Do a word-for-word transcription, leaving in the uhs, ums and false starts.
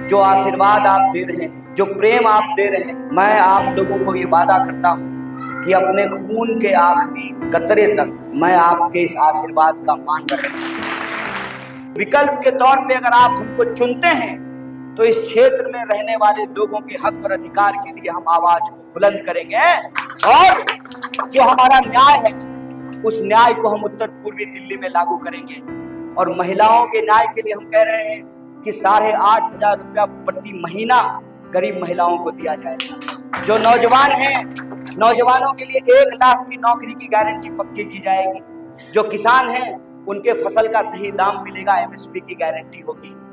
जो आशीर्वाद आप दे रहे हैं, जो प्रेम आप दे रहे हैं, मैं आप लोगों को ये वादा करता हूँ कि अपने खून के आखिरी कतरे तक मैं आपके इस आशीर्वाद का मान रखूंगा। विकल्प के तौर पे अगर आप हमको चुनते हैं तो इस क्षेत्र में रहने वाले लोगों के हक और अधिकार के लिए हम आवाज को बुलंद करेंगे और जो हमारा न्याय है उस न्याय को हम उत्तर पूर्वी दिल्ली में लागू करेंगे। और महिलाओं के न्याय के लिए हम कह रहे हैं कि साढ़े आठ हजार रुपया प्रति महीना गरीब महिलाओं को दिया जाएगा। जो नौजवान हैं, नौजवानों के लिए एक लाख की नौकरी की गारंटी पक्की की जाएगी। जो किसान हैं उनके फसल का सही दाम मिलेगा, एमएसपी की गारंटी होगी।